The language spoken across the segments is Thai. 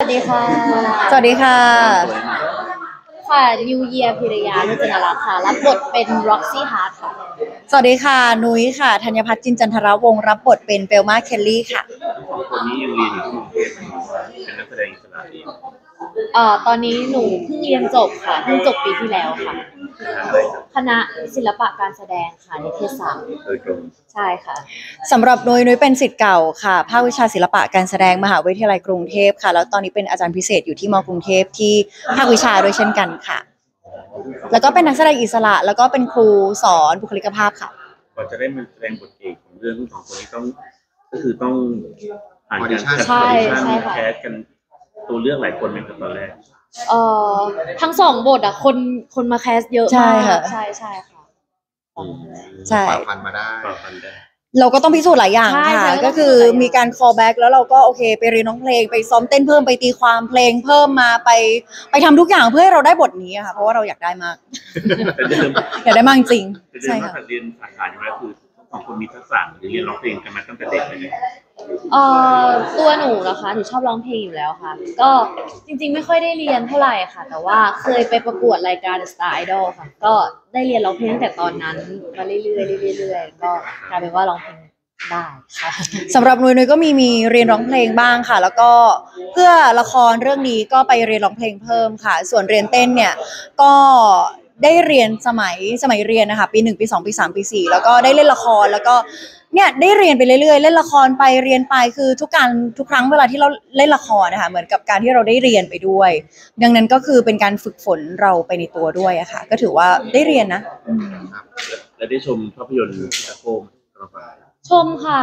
วัสดีค่ะสวัสดีค่ะค่ะนิวเยียร์พิรยานุจนรัตน์ค่ะรับบทเป็น Roxy Hart ค่ะสวัสดีค่ะนุ้ยค่ะธัญพัฒน์จินจันทรวงศ์รับบทเป็นเบลมาเคลลี่ค่ะสองคนนี้ยังเรียนอยู่ที่กรุงเทพอยู่ว่าเป็นนักแสดงอิสระเองตอนนี้หนูเพิ่งเรียนจบค่ะเพิ่งจบปีที่แล้วค่ะคณะอะไรครับคณะศิลปะการแสดงค่ะนิเทศศาสตร์โดยตรงใช่ค่ะสำหรับนุ้ยเป็นศิษย์เก่าค่ะภาควิชาศิลปะการแสดงมหาวิทยาลัยกรุงเทพค่ะแล้วตอนนี้เป็นอาจารย์พิเศษอยู่ที่มกรุงเทพที่ภาควิชาด้วยเช่นกันค่ะแล้วก็เป็นนักแสดงอิสระแล้วก็เป็นครูสอนบุคลิกภาพค่ะก่อนจะได้มาแสดงบทเอกของเรื่องทั้งสองคนนี้ต้องก็คือต้องผ่านการจัดอใช่อดิชั่นใช่ค่ะแคสกันตัวเลือกหลายคนเป็นตอนแรกเอ่อทั้งสองบทอะคนมาแคสเยอะใช่มากค่ะใช่ค่ะอืมใช่ฝ่าฟันมาได้ต่อกันได้เราก็ต้องพิสูจน์หลายอย่างใช่ค่ะใช่ก็คือมีการ call back แล้วเราก็โอเคไปเรียนร้องเพลงไปซ้อมเต้นเพิ่มไปตีความเพลงเพิ่มมาไปทำทุกอย่างเพื่อให้เราได้บทนี้ค่ะเพราะว่าเราอยากได้มากแต่เดิมอยากได้มากจริงแต่เดิมใช่นอกค่ะจากเรียนสาขาอยู่แล้วคือสองคนมีทักษะหรือเรียนร้องเพลงกันมาตั้งแต่เด็กเลยเนี่ยเอ่ตัวหนูนะคะหนูชอบร้องเพลงอยู่แล้วค่ะก็จริงๆไม่ค่อยได้เรียนเท่าไหร่ค่ะแต่ว่าเคยไปประกวดรายการ Star Idol ค่ะก็ได้เรียนร้องเพลงตั้งแต่ตอนนั้นมาเรื่อยๆเรื่อยๆก็กลายเป็นว่าร้องเพลงได้ค่ะสำหรับนุ้ยก็มีเรียนร้องเพลงบ้างค่ะแล้วก็เพื่อละครเรื่องนี้ก็ไปเรียนร้องเพลงเพิ่มค่ะส่วนเรียนเต้นเนี่ยก็ได้เรียนสมัยเรียนนะคะปี1ปี2ปี3ปี4แล้วก็ได้เล่นละครแล้วก็เนี่ยได้เรียนไปเรื่อยๆเล่นละครไปเรียนไปคือทุกครั้งเวลาที่เราเล่นละครนะคะเหมือนกับการที่เราได้เรียนไปด้วยดังนั้นก็คือเป็นการฝึกฝนเราไปในตัวด้วยอะค่ะก็ถือว่าได้เรียนนะและได้ชมภาพยนตร์ชิคาโกตลอดชมค่ะ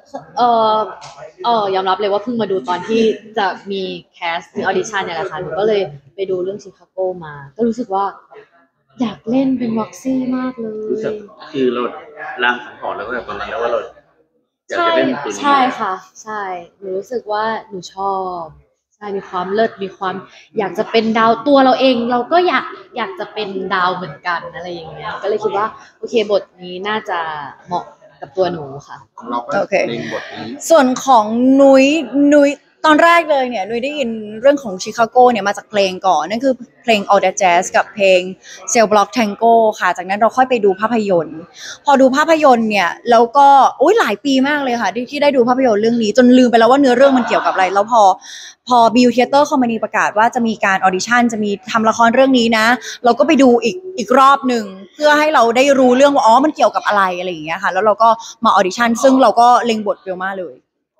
ยอมรับเลยว่าเพิ่งมาดูตอนที่จะมีแคสมีออดิชั่นเนี่ยแหละค่ะหนูก็เลยไปดูเรื่องชิคาโกมาก็รู้สึกว่าอยากเล่นเป็นว็อกซี่มากเลรู้สึกยคือเราลางสังหรณ์แล้วก็แบบตอนนั้นแล้วว่าเราอยากใช่จะเล่นตัวนี้ใช่ค่ะใช่หนูรู้สึกว่าหนูชอบใช่มีความเลิศมีความอยากจะเป็นดาวตัวเราเองเราก็อยากจะเป็นดาวเหมือนกันอะไรอย่างเงี้ยก็เลยคิดว่าโอเคบทนี้น่าจะเหมาะกับตัวหนูค่ะของเราก็โอเคเล่นบทนี้ส่วนของนุ้ยตอนแรกเลยเนี่ยนุ้ยได้ยินเรื่องของชิคาโกเนี่ยมาจากเพลงก่อนนั่นคือเพลง All That Jazz กับเพลง Cell Block Tango ค่ะจากนั้นเราค่อยไปดูภาพยนตร์พอดูภาพยนตร์เนี่ยแล้วก็อุ้ยหลายปีมากเลยค่ะที่ได้ดูภาพยนตร์เรื่องนี้จนลืมไปแล้วว่าเนื้อเรื่องมันเกี่ยวกับอะไรแล้วพอบิวเทเตอร์คอมพานีประกาศว่าจะมีการออดิชั่นจะมีทำละครเรื่องนี้นะเราก็ไปดูอีกรอบหนึ่งเพื่อให้เราได้รู้เรื่องว่าอ๋อมันเกี่ยวกับอะไรอะไรอย่างเงี้ยค่ะแล้วเราก็มาออดิชั่นซึ่งเราก็เล็งบทเบลมาเลย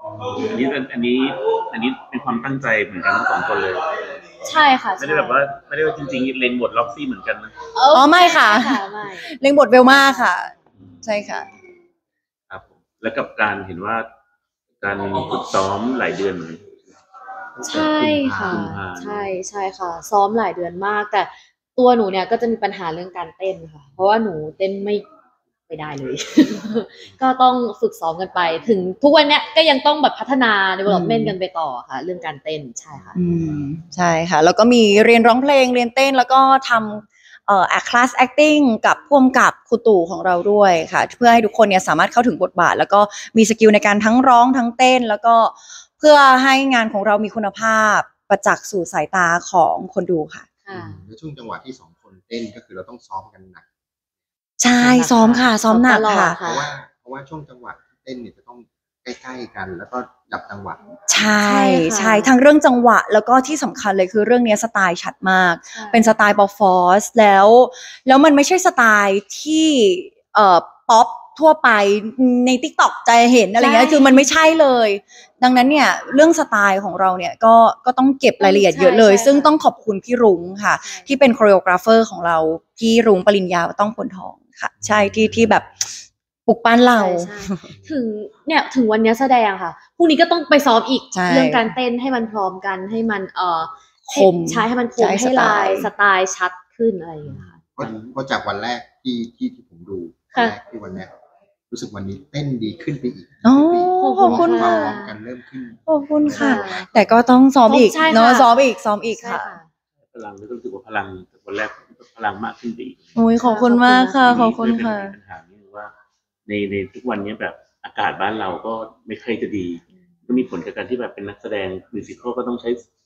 อันนี้เป็นความตั้งใจเหมือนกันทั้งสองคนเลยใช่ค่ะไม่ได้แบบว่าไม่ได้ว่าจริงๆเล็งบทล็อกซี่เหมือนกันนะอ๋อไม่ค่ะไม่เล็งบทเบลมาค่ะใช่ค่ะครับผมแล้วกับการเห็นว่าการฝึกซ้อมหลายเดือนเหมือนใช่ค่ะกุมภาใช่ค่ะซ้อมหลายเดือนมากแต่ตัวหนูเนี่ยก็จะมีปัญหาเรื่องการเต้นค่ะเพราะว่าหนูเต้นไม่ได้เลยก็ต้องฝึกซ้อมกันไปถึงทุกวันเนี้ยก็ยังต้องแบบพัฒนา development กันไปต่อค่ะเรื่องการเต้นใช่ค่ะใช่ค่ะแล้วก็มีเรียนร้องเพลงเรียนเต้นแล้วก็ทำclass acting กับพ่วงกับครูตู่ของเราด้วยค่ะเพื่อให้ทุกคนเนี่ยสามารถเข้าถึงบทบาทแล้วก็มีสกิลในการทั้งร้องทั้งเต้นแล้วก็เพื่อให้งานของเรามีคุณภาพประจักษ์สู่สายตาของคนดูค่ะในช่วงจังหวะที่สองคนเต้นก็คือเราต้องซ้อมกันหนักใช่ซ้อมค่ะซ้อมหนักค่ะเพราะว่าช่วงจังหวะเต้นเนี่ยจะต้องใกล้ๆกันแล้วก็จับจังหวะใช่ทั้งเรื่องจังหวะแล้วก็ที่สำคัญเลยคือเรื่องนี้สไตล์ชัดมากเป็นสไตล์ป๊อปฟอสแล้วมันไม่ใช่สไตล์ที่ป๊อปทั่วไปใน TikTok จะเห็นอะไรเงี้ยคือมันไม่ใช่เลยดังนั้นเนี่ยเรื่องสไตล์ของเราเนี่ยก็ต้องเก็บรายละเอียดเยอะเลยซึ่งต้องขอบคุณพี่รุ้งค่ะที่เป็นโคเรียกราฟเฟอร์ของเราพี่รุ้งปริญญาต้องพลทองค่ะใช่ที่แบบปลุกปั้นเราถึงวันนี้แสดงค่ะพรุ่งนี้ก็ต้องไปซ้อมอีกเรื่องการเต้นให้มันพร้อมกันให้มันคมใช้ให้มันคมให้ลายสไตล์ชัดขึ้นอะไรอย่างเงี้ยค่ะเพราะจากวันแรกที่ผมดูวันแรกที่วันแรกรู้สึกวันนี้เต้นดีขึ้นไปอีกขอบคุณค่ะกันเริ่มขึ้นขอบคุณค่ะแต่ก็ต้องซ้อมอีกเนาะซ้อมอีกค่ะพลังก็รู้สึกว่าพลังวันแรกพลังมากขึ้นไปอีกโอ้ยขอบคุณมากค่ะขอบคุณค่ะปัญหานี้ว่าในทุกวันนี้แบบอากาศบ้านเราก็ไม่ค่อยจะดีก็มีผลกับการที่แบบเป็นนักแสดงมิวสิคัลก็ต้องใช้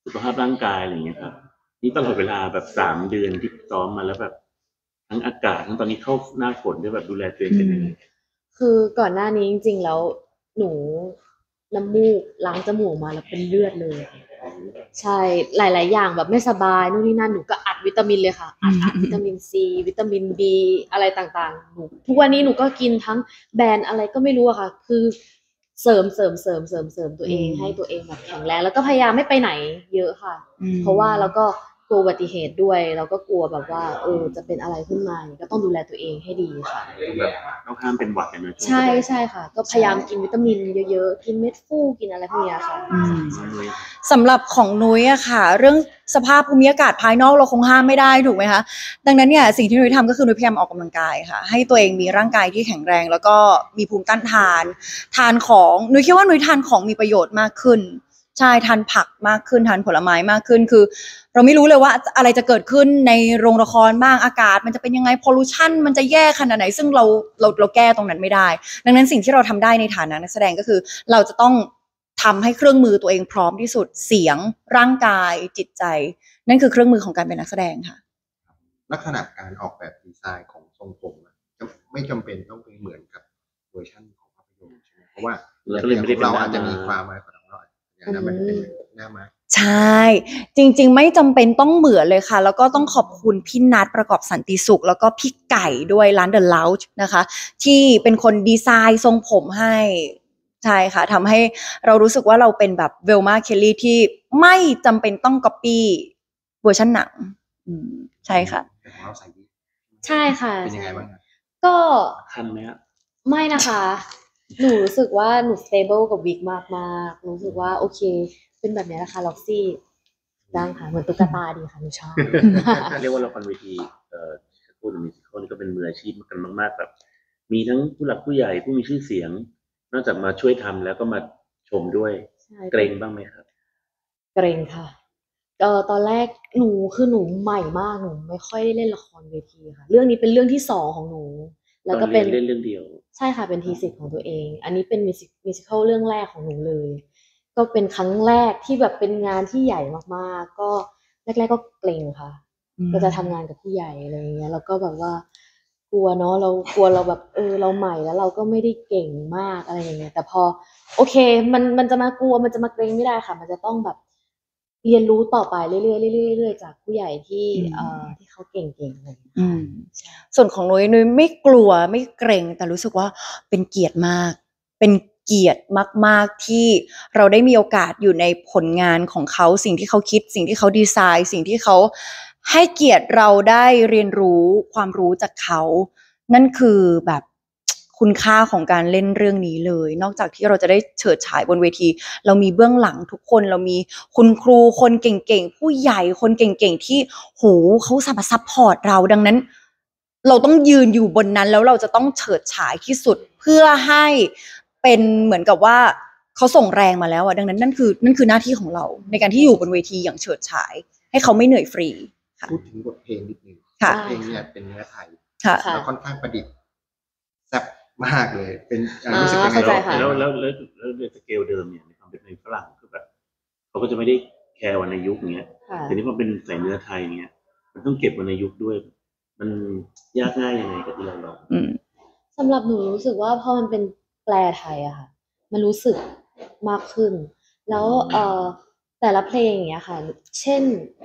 สุขภาพร่างกายอะไรอย่างเงี้ยครับนี่ตลอดเวลาแบบ3 เดือนที่ซ้อมมาแล้วแบบทั้งอากาศทั้งตอนนี้เข้าหน้าฝนด้วยแบบดูแลตัวเองเป็นยังไงคือก่อนหน้านี้จริงๆแล้วหนูน้ำมูกล้างจมูกมาแล้วเป็นเลือดเลย ใช่หลายๆอย่างแบบไม่สบายนู่นนี่นั่นหนูก็อัดวิตามินเลยค่ะอัดวิตามินซีวิตามินบีอะไรต่างๆหนูทุกวันนี้หนูก็กินทั้งแบรนด์อะไรก็ไม่รู้อะค่ะ คือเสริมตัวเองให้ตัวเองแบบแข็งแรงแล้วก็พยายามไม่ไปไหนเยอะค่ะ เพราะว่าเราก็กลัวอุบัติเหตุด้วยเราก็กลัวแบบว่าจะเป็นอะไรขึ้นมาก็ต้องดูแลตัวเองให้ดีค่ะแบบต้องห้ามเป็นหวัดเลยนะช่วงใช่ค่ะ ก็พยายามกินวิตามินเยอะๆกินเม็ดฟูกินอะไรพวกนี้ค่ะสำหรับของนุ้ยอะค่ะ เรื่องสภาพภูมิอากาศภายนอกเราคงห้ามไม่ได้ถูกไหมคะดังนั้นเนี่ยสิ่งที่นุ้ยทำก็คือนุ้ยพยายามออกกำลังกายค่ะให้ตัวเองมีร่างกายที่แข็งแรงแล้วก็มีภูมิต้านทานของนุ้ยคิดว่านุ้ยทานของมีประโยชน์มากขึ้นใช่ทานผักมากขึ้นทานผลไม้มากขึ้นคือเราไม่รู้เลยว่าอะไรจะเกิดขึ้นในโรงละครบ้างอากาศมันจะเป็นยังไงพอลูชันมันจะแย่ขนาดไหนซึ่งเราแก้ตรงนั้นไม่ได้ดังนั้นสิ่งที่เราทำได้ในฐานะนักแสดงก็คือเราจะต้องทำให้เครื่องมือตัวเองพร้อมที่สุดเสียงร่างกายจิตใจนั่นคือเครื่องมือของการเป็นนักแสดงค่ะลักษณะการออกแบบดีไซน์ของทรงผมไม่จำเป็นต้องเป็นเหมือนกับเวอร์ชันของภาพยนตร์ใช่ไหมเพราะว่าเราอาจจะมีความอะไรของเราอย่างนั้นมันเป็นหน้าม้าใช่จริงๆไม่จำเป็นต้องเหมือนเลยค่ะแล้วก็ต้องขอบคุณพี่นัทประกอบสันติสุขแล้วก็พี่ไก่ด้วยร้าน The Lounge นะคะที่เป็นคนดีไซน์ทรงผมให้ใช่ค่ะทำให้เรารู้สึกว่าเราเป็นแบบเวลมาเคลลี่ที่ไม่จำเป็นต้องก๊อปปี้เวอร์ชันหนังใช่ค่ะแต่ของเราใส่วิใช่ค่ะเป็นยังไงบ้างครับก็คันไหมครับไม่นะคะ หนูรู้สึกว่าหนู stable กับวิกมากๆรู้สึกว่าโอเคเป็นแบบนี้นะคะล็อกซี่ดังค่ะเหมือนตุ๊กตาดีค่ะหนูชอบเรียกว่าละครเวทีพูดถึงมิวสิควลนี่ก็เป็นมืออาชีพกันมากๆแบบมีทั้งผู้หลักผู้ใหญ่ผู้มีชื่อเสียงนอกจากมาช่วยทำแล้วก็มาชมด้วยใช่เกรงบ้างไหมครับเกรงค่ะตอนแรกหนูคือหนูใหม่มากหนูไม่ค่อยได้เล่นละครเวทีค่ะเรื่องนี้เป็นเรื่องที่2ของหนู แล้วก็เป็นเล่นเรื่องเดียวใช่ค่ะเป็นทีสิทธิ์ของตัวเอง อันนี้เป็นมิวสิคัลเรื่องแรกของหนูเลย ก็เป็นครั้งแรกที่แบบเป็นงานที่ใหญ่มากๆก็แรกๆก็เกรงค่ะ ก็จะทำงานกับผู้ใหญ่อะไรอย่างเงี้ยแล้วก็แบบว่ากลัวเนาะเรากลัวเราแบบเราใหม่แล้วเราก็ไม่ได้เก่งมากอะไรอย่างเงี้ยแต่พอโอเคมันจะมากลัวมันจะมาเกรงไม่ได้ค่ะ มันจะต้องแบบเรียนรู้ต่อไปเรื่อยๆเรื่อยๆจากผู้ใหญ่ที่ที่เขาเก่งๆอะไรอย่างเงี้ยส่วนของนุ้ยไม่กลัวไม่เกรงแต่รู้สึกว่าเป็นเกียรติมากเป็นเกียรติมากๆที่เราได้มีโอกาสอยู่ในผลงานของเขาสิ่งที่เขาคิดสิ่งที่เขาดีไซน์สิ่งที่เขาให้เกียรติเราได้เรียนรู้ความรู้จากเขานั่นคือแบบคุณค่าของการเล่นเรื่องนี้เลยนอกจากที่เราจะได้เฉิดฉายบนเวทีเรามีเบื้องหลังทุกคนเรามีคุณครูคนเก่งๆผู้ใหญ่คนเก่งๆที่โหเขาสามารถซัพพอร์ตเราดังนั้นเราต้องยืนอยู่บนนั้นแล้วเราจะต้องเฉิดฉายที่สุดเพื่อให้เป็นเหมือนกับว่าเขาส่งแรงมาแล้วดังนั้นนั่นคือหน้าที่ของเราในการที่อยู่บนเวทีอย่างเฉิดฉายให้เขาไม่เหนื่อยฟรีพูดถึงบทเพลงนิดนึงเพลงเนี่ยเป็นเนื้อไทยแล้วค่อนข้างประดิษฐ์แซ่บมากเลยเป็นรู้สึกยังไงแล้วสเกลเดิมเนี่ยในความเป็นเพลงฝรั่งคือแบบเขาก็จะไม่ได้แคร์วรรณยุกต์เงี้ยแต่นี่พอเป็นใส่เนื้อไทยเงี้ยมันต้องเก็บวรรณยุกต์ด้วยมันยากง่ายยังไงกับที่เราลองสำหรับหนูรู้สึกว่าพอมันเป็นแปลไทยอะค่ะมันรู้สึกมากขึ้นแล้วแต่ละเพลงอย่างเงี้ยค่ะเช่น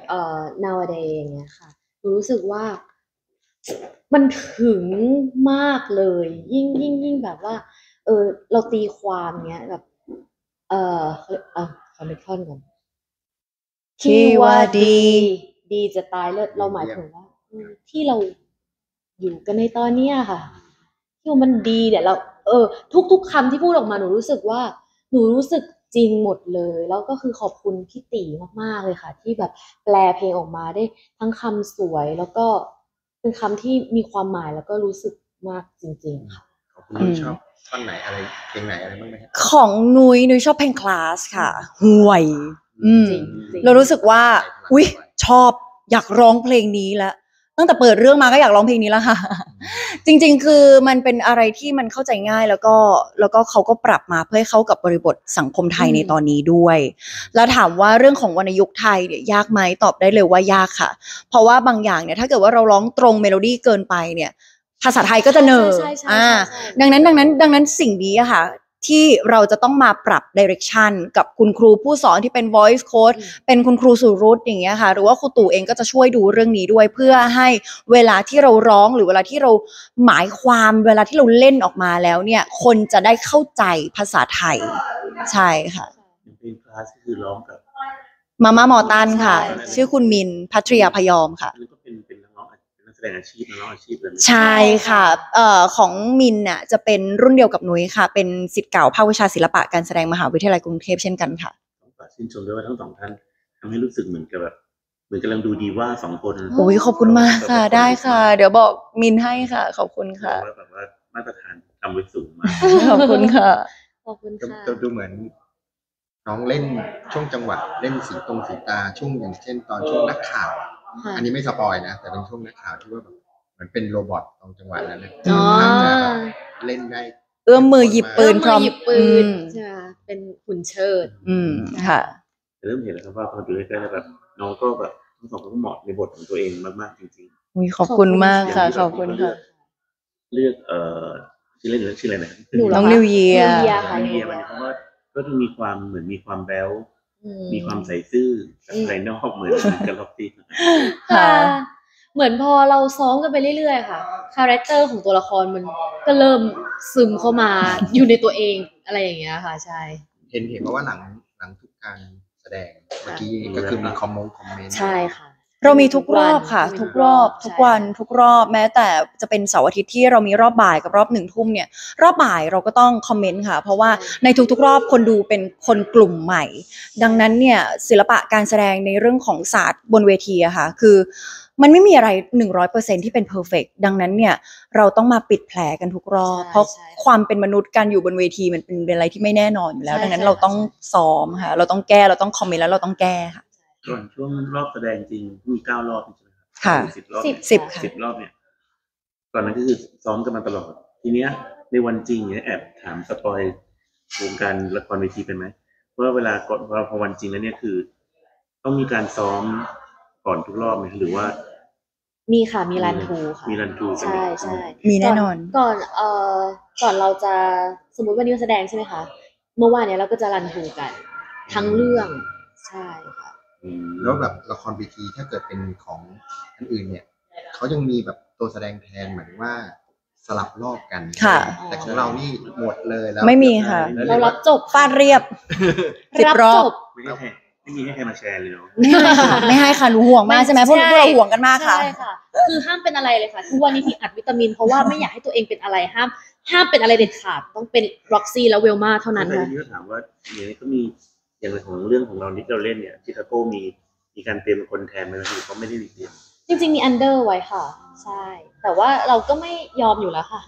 nowadays อย่างเงี้ยค่ะหนูรู้สึกว่ามันถึงมากเลยยิ่งแบบว่าเราตีความเงี้ยแบบขอนึกท่อนก่อนที่ว่าดีจะตายเลิศเราหมายถึงว่าที่เราอยู่กันในตอนเนี้ยค่ะที่มันดีเนี่ยเราทุกคำที่พูดออกมาหนูรู้สึกว่าหนูรู้สึกจริงหมดเลยแล้วก็คือขอบคุณพี่ตีมากๆเลยค่ะที่แบบแปลเพลงออกมาได้ทั้งคำสวยแล้วก็เป็นคำที่มีความหมายแล้วก็รู้สึกมากจริงๆค่ะขอบคุณชอบท่อนไหนอะไรเพลงไหนอะไรบ้างไหมของนุ้ยชอบเพลงคลาสค่ะห่วยเรารู้สึกว่าอุ๊ยชอบอยากร้องเพลงนี้แล้วตั้งแต่เปิดเรื่องมาก็อยากร้องเพลงนี้แล้วค่ะ จริงๆคือมันเป็นอะไรที่มันเข้าใจง่ายแล้วก็เขาก็ปรับมาเพื่อให้เข้ากับบริบทสังคมไทยในตอนนี้ด้วย แล้วถามว่าเรื่องของวรรณยุกต์ไทยเนี่ยยากไหมตอบได้เลยว่ายากค่ะ เพราะว่าบางอย่างเนี่ยถ้าเกิดว่าเราร้องตรงเมโลดี้เกินไปเนี่ยภาษาไทยก็จะเนอใช่ใช่อ่าใช่ดังนั้นสิ่งนี้อะค่ะที่เราจะต้องมาปรับ direction กับคุณครูผู้สอนที่เป็น voice coach เป็นคุณครูสุรุตอย่างเงี้ยค่ะหรือว่าครูตู่เองก็จะช่วยดูเรื่องนี้ด้วยเพื่อให้เวลาที่เราร้องหรือเวลาที่เราหมายความเวลาที่เราเล่นออกมาแล้วเนี่ยคนจะได้เข้าใจภาษาไทยใช่ค่ะเพลงคลาสก็คือร้องกับมาม่าหมอตันค่ะใช่ชื่อคุณมินภัทริยาพยอมค่ะอันนี้ก็เป็นนักร้องเป็นนักแสดงอาชีพนักร้องอาชีพเลยไหมใช่ค่ะของมินน่ะจะเป็นรุ่นเดียวกับนุ้ยค่ะ เป็นศิษย์เก่าภาควิชาศิลปะการแสดงมหาวิทยาลัยกรุงเทพเช่นกันค่ะต้องฝากชื่นชมด้วยว่าทั้งสองท่านทำให้รู้สึกเหมือนกับแบบเหมือนกำลังดูดีว่าสองคนโอ้ยขอบคุณมากค่ะ ได้ค่ะ เดี๋ยวบอกมินให้ค่ะ ขอบคุณค่ะว่าแบบว่ามาตรฐานทำไว้สูงมากขอบคุณค่ะขอบคุณค่ะจะดูเหมือนน้องเล่นช่วงจังหวะเล่นสีตาช่วงอย่างเช่นตอนช่วงนักข่าวค่ะอันนี้ไม่สปอยนะ แต่เป็นช่วงนักข่าวที่ว่าแบบเหมือนเป็นโรบอทตรงจังหวะนั้นนะอ๋ออาจจะแบบเล่นได้เอื้อมมือหยิบปืนพร้อมหยิบปืนอืมใช่ไหมเป็นหุ่นเชิดอืมค่ะเริ่มเห็นแล้วครับว่าพอดูใกล้ๆแล้วแบบน้องก็แบบทั้งสองคนก็เหมาะในบทของตัวเองมากๆจริงอุ๊ยขอบคุณมากค่ะๆขอบคุณค่ะเลือกชื่อเล่นหรือชื่ออะไรนะหนูเหรน้อองคะนิวเยีย New Year ค่ะนิวเยียร์เพราะว่าก็จะมีความเหมือนมีความแบ๊วอืมีความใส่ซื่อจากภายนอกเหมือนกับล็อกซี่นะครับค่ะ เหมือนพอเราซ้อมกันไปเรื่อยๆค่ะคาแรคเตอร์ของตัวละครมันก็เริ่มซึมเข้ามาอยู่ในตัวเองอะไรอย่างเงี้ยค่ะ ใช่เห็นว่าหลังทุกการแสดงเมื่อกี้ก็คือมีคอมเมนต์ใช่ค่ะเรามีทุกรอบค่ะมีทุกรอบใช่ทุกวันทุกรอบแม้แต่จะเป็นเสาร์อาทิตย์ที่เรามีรอบบ่ายกับรอบ1 ทุ่มเนี่ยรอบบ่ายเราก็ต้องคอมเมนต์ค่ะ เพราะว่าในทุกๆรอบคนดูเป็นคนกลุ่มใหม่ ดังนั้นเนี่ยศิลปะการแสดงในเรื่องของศาสตร์บนเวทีอะค่ะคือมันไม่มีอะไร 100% ที่เป็นเพอร์เฟกต์ดังนั้นเนี่ยเราต้องมาปิดแผลกันทุกรอบใช่เพราะใช่ความเป็นมนุษย์การอยู่บนเวทีมันเป็นอะไรที่ไม่แน่นอนอยู่แล้วใช่ดังนั้นใช่เราต้องใช่ซ้อมค่ะเราต้องแก้เราต้องคอมเมนต์แล้วเราต้องแก้ค่ะส่วนช่วงรอบแสดงจริงมี9 รอบใช่ไหมครับค่ะ 10 รอบ 10ค่ะ 10 รอบเนี่ยตอนนั้นก็คือซ้อมกันมาตลอด ทีเนี้ยในวันจริงเนี่ยแอบถามสปอยวงการละครเวทีเป็นไหมว่าเวลาก่อนพอวันจริงแล้วเนี่ยคือ ต้องมีการซ้อมก่อนทุกรอบไหมหรือว่ามีค่ะ มีรันทูค่ะมีรันทูกันใช่ใช่มีแน่นอนก่อนเราจะสมมุติวันนี้แสดงใช่ไหมคะ เมื่อวานเนี้ยเราก็จะรันทูกัน ทั้งเรื่องใช่ค่ะอืมแล้วแบบละครเวทีถ้าเกิดเป็นของอันอื่นเนี่ยเขายังมีแบบตัวแสดงแทนเหมือนว่าสลับรอบกันค่ะแต่ของเรานี่หมดเลยแล้วไม่มีค่ะเรารับจบฟาดเรียบ 10 รอบไม่มีให้ใครมาแชร์เลยเนาะไม่ให้ค่ะไม่ให้ค่ะหนูห่วงมากใช่ไหมพวกเราห่วงกันมากค่ะใช่ค่ะ คือห้ามเป็นอะไรเลยค่ะทุกวันนี้ที่อัดวิตามิน เพราะว่าไม่อยากให้ตัวเองเป็นอะไรห้ามเป็นอะไรเด็ดขาดต้องเป็นร็อกซี่แล้วเวลมาเท่านั้นแต่ค่ะทีนี้ก็ถามว่าอย่างนี้ก็มีอย่างของเรื่องของเราที่เราเล่นเนี่ยชิคาโก้มีการเตรียมคนแทนไหมหรือเขาไม่ได้เตรียมจริงๆมีอันเดอร์ไว้ค่ะ ใช่ แต่ว่าเราก็ไม่ยอมอยู่แล้วค่ะ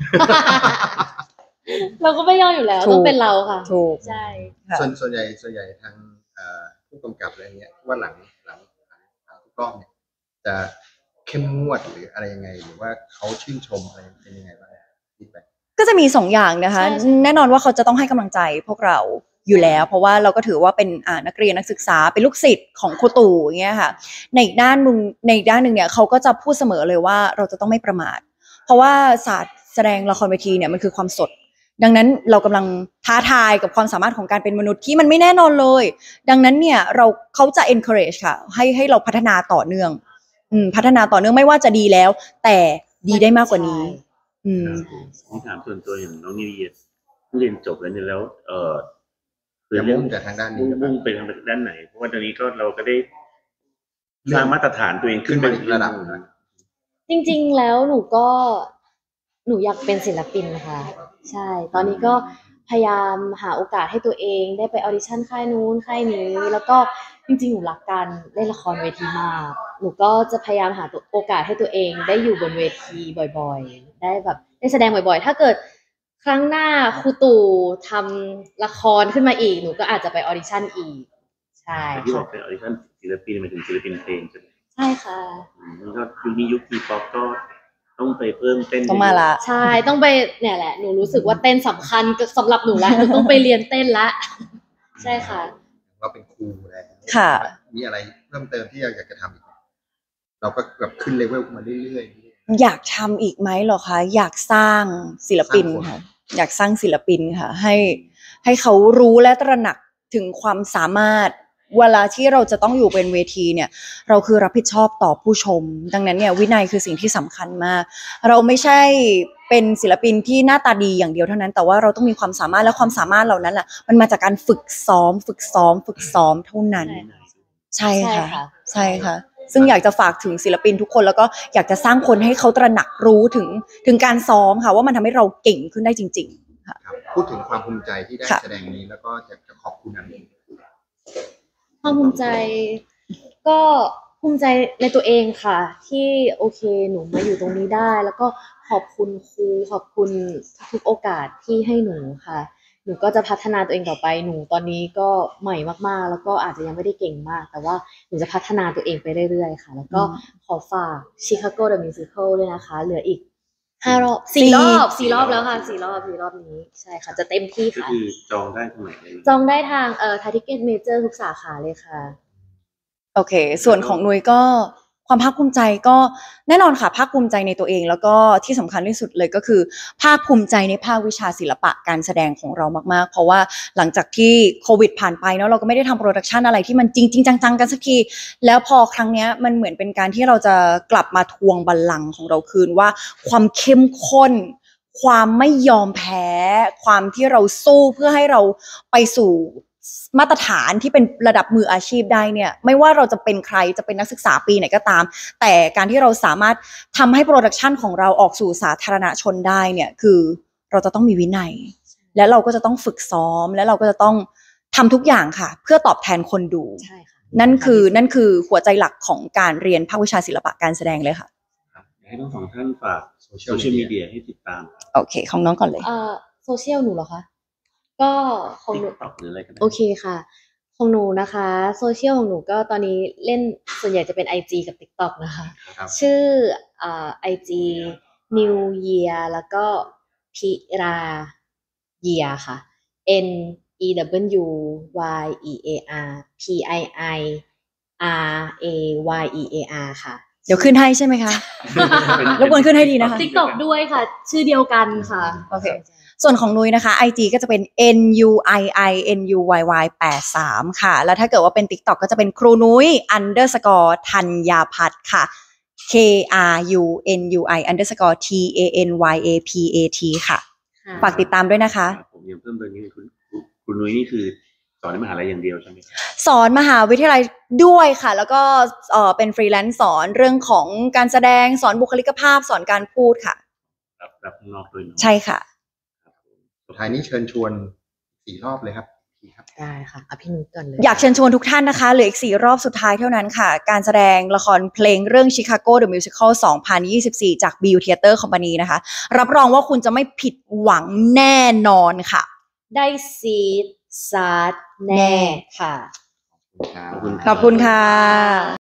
เราก็ไม่ยอมอยู่แล้วถูกต้องเป็นเราค่ะถูกใช่ค่ะส่วนใหญ่ทางผู้กำกับอะไรเงี้ยว่าหลังทุกรอบเนี่ยจะเข้มงวดหรืออะไรยังไงหรือว่าเขาชื่นชมอะไรเป็นยังไงบ้างฟีดแบ็กก็จะมี2 อย่างนะคะใช่แน่นอนว่าเขาจะต้องให้กำลังใจพวกเราอยู่แล้ว เพราะว่าเราก็ถือว่าเป็นนักเรียนนักศึกษาเป็นลูกศิษย์ของครูตู่อย่างเงี้ยค่ะในอีกด้านหนึ่งเนี่ยเขาก็จะพูดเสมอเลยว่าเราจะต้องไม่ประมาท เพราะว่าศาสตร์แสดงละครเวทีเนี่ยมันคือความสด ดังนั้นเรากำลังท้าทายกับความสามารถของการเป็นมนุษย์ที่มันไม่แน่นอนเลย ดังนั้นเนี่ยเขาจะ encourage ค่ะให้เราพัฒนาต่อเนื่องพัฒนาต่อเนื่องไม่ว่าจะดีแล้ว แต่ดีได้มากกว่านี้ อืมนี่ถามส่วนตัวอย่างน้องนิวเยียร์เรียนจบแล้วเนี่ยแล้วจะมุ่งแต่ทางด้านนี้หรือเปล่ามุ่งไปทางด้านไหน เพราะว่าตอนนี้ก็เราก็ได้สร้างมาตรฐานตัวเองขึ้นไปขึ้นมาอีกระดับหนึ่งแล้วจริงๆ แล้วหนูอยากเป็นศิลปินค่ะ ใช่ ตอนนี้ก็พยายามหาโอกาสให้ตัวเองได้ไปออดิชั่นค่ายนู้นค่ายนี้ แล้วก็จริงๆ หนูรักการเล่นละครเวทีมาก หนูก็จะพยายามหาโอกาสให้ตัวเองได้อยู่บนเวทีบ่อยๆ ได้แบบได้แสดงบ่อยๆ ถ้าเกิดครั้งหน้าครูตู่ทำละครขึ้นมาอีก หนูก็อาจจะไปออดิชั่นอีก ใช่ที่บอค่ะกเป็นออดิชั่นศิลปินหมายถึงศิลปินเพลงใช่ไหมใช่ค่ะแล้วก็ยุคนี้ยุคทีป๊อปก็ต้องไปเพิ่มเต้นต้องมาละใช่ต้องไปเนี่ยแหละหนูรู้สึกว่าเต้นสำคัญสำหรับหนูแล้วหนูต้องไปเรียนเต้นละใช่ค่ะเราเป็นครูแล้วค่ะมีอะไรเพิ่มเติมที่เราอยากจะทำอีกไหมเราก็แบบขึ้นเลเวลมาเรื่อยอยากทำอีกไหมเหรอคะอยากสร้างศิลปินค่ะอยากสร้างศิลปินค่ะให้เขารู้และตระหนักถึงความสามารถเวลาที่เราจะต้องอยู่เป็นเวทีเนี่ยเราคือรับผิดชอบต่อผู้ชมดังนั้นเนี่ยวินัยคือสิ่งที่สำคัญมากเราไม่ใช่เป็นศิลปินที่หน้าตาดีอย่างเดียวเท่านั้นแต่ว่าเราต้องมีความสามารถและความสามารถเหล่านั้นแหละมันมาจากการฝึกซ้อมเท่านั้นใช่ค่ะใช่ค่ะซึ่งอยากจะฝากถึงศิลปินทุกคนแล้วก็อยากจะสร้างคนให้เขาตระหนักรู้ถึงการซ้อมค่ะว่ามันทำให้เราเก่งขึ้นได้จริงๆค่ะๆครับพูดถึงความภูมิใจที่ได้ค่ะแสดงนี้แล้วก็อยากจะขอบคุณอันนี้ความภูมิใจก็ภูมิใจในตัวเองค่ะ ที่โอเคหนูมาอยู่ตรงนี้ได้ แล้วก็ขอบคุณครูขอบคุณทุกโอกาสที่ให้หนูค่ะ หนูก็จะพัฒนาตัวเองต่อไปหนูตอนนี้ก็ใหม่มากๆ แล้วก็อาจจะยังไม่ได้เก่งมาก แต่ว่าหนูจะพัฒนาตัวเองไปเรื่อยๆค่ะ แล้วก็ขอฝาก Chicago the Musical ด้วยนะคะ เหลืออีก4 รอบแล้วค่ะ4 รอบนี้ใช่ค่ะ จะเต็มที่ก็ค่ะคือจองได้ตรงไหนเลยจองได้ทางThai Ticket Major ทุกสาขาเลยค่ะโอเค ส่วนของนุ้ยก็ความภาคภูมิใจก็แน่นอนค่ะภาคภูมิใจในตัวเองแล้วก็ที่สำคัญที่สุดเลยก็คือภาคภูมิใจในภาควิชาศิลปะการแสดงของเรามากๆเพราะว่าหลังจากที่โควิดผ่านไปเนาะเราก็ไม่ได้ทำโปรดักชันอะไรที่มันจริงๆจังๆกันสักทีแล้วพอครั้งเนี้ยมันเหมือนเป็นการที่เราจะกลับมาทวงบัลลังก์ของเราคืนว่าความเข้มข้นความไม่ยอมแพ้ความที่เราสู้เพื่อให้เราไปสู่มาตรฐานที่เป็นระดับมืออาชีพได้เนี่ยไม่ว่าเราจะเป็นใครจะเป็นนักศึกษาปีไหนก็ตามแต่การที่เราสามารถทำให้โปรดักชันของเราออกสู่สาธารณชนได้เนี่ยคือเราจะต้องมีวินัยและเราก็จะต้องฝึกซ้อมและเราก็จะต้องทำทุกอย่างค่ะเพื่อตอบแทนคนดูใช่ค่ะนั่นคือหัวใจหลักของการเรียนภาควิชาศิลปะการแสดงเลยค่ะครับอยากให้ทั้งสองท่านฝากโซเชียล Social มี media เดียให้ติดตามโอเคของน้องก่อนเลยโซเชียลหนูเหรอคะก็ของหนู TikTok หรืออะไรก็ได้โอเคค่ะ ของหนูนะคะโซเชียลของหนูก็ตอนนี้เล่นส่วนใหญ่จะเป็น IG กับ TikTok นะคะครับชื่อIG New Year แล้วก็พิราเยียค่ะ NEWYEAR ค่ะเดี๋ยวขึ้นให้ใช่ไหมคะ รบกวนขึ้นให้ดีนะคะ TikTok ด้วยค่ะ ชื่อเดียวกันค่ะโอเค ส่วนของนุ้ยนะคะ IG ก็จะเป็น NUIINUYY83 ค่ะ แล้วถ้าเกิดว่าเป็น TikTok ก็จะเป็นครูนุ้ย_ธัญญาพัฒน์ค่ะ KRUNUI_TANYAPAT ค่ะ ฝากติดตามด้วยนะคะผมยังเพิ่มเติมนิดนึงคุณนุ้ยนี่คือสอนในมหาลัยอย่างเดียวใช่ไหมครับสอนมหาวิทยาลัยด้วยค่ะ แล้วก็เป็นฟรีแลนซ์สอนเรื่องของการแสดงสอนบุคลิกภาพสอนการพูดค่ะรับข้างนอกด้วยเนอะใช่ค่ะสุดท้ายนี้เชิญชวน4 รอบเลยครับพี่ครับได้ค่ะพี่นุ้ยก่อนเลยอยากเชิญชวนทุกท่านนะคะเหลืออีก4 รอบสุดท้ายเท่านั้นค่ะ การแสดงละครเพลงเรื่อง Chicago the Musical 2024 จาก BU Theater Company นะคะ รับรองว่าคุณจะไม่ผิดหวังแน่นอนค่ะได้ซีดซาร์แน่ค่ะขอบคุณขอบคุณค่ะ